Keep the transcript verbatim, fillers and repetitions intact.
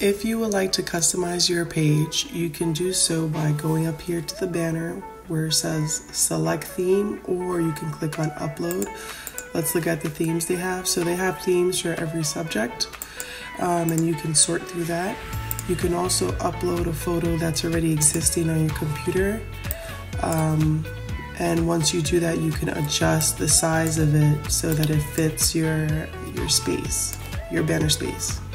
If you would like to customize your page, you can do so by going up here to the banner where it says select theme, or you can click on upload. Let's look at the themes they have. So they have themes for every subject, um, and you can sort through that. You can also upload a photo that's already existing on your computer. Um, and once you do that, you can adjust the size of it so that it fits your, your space, your banner space.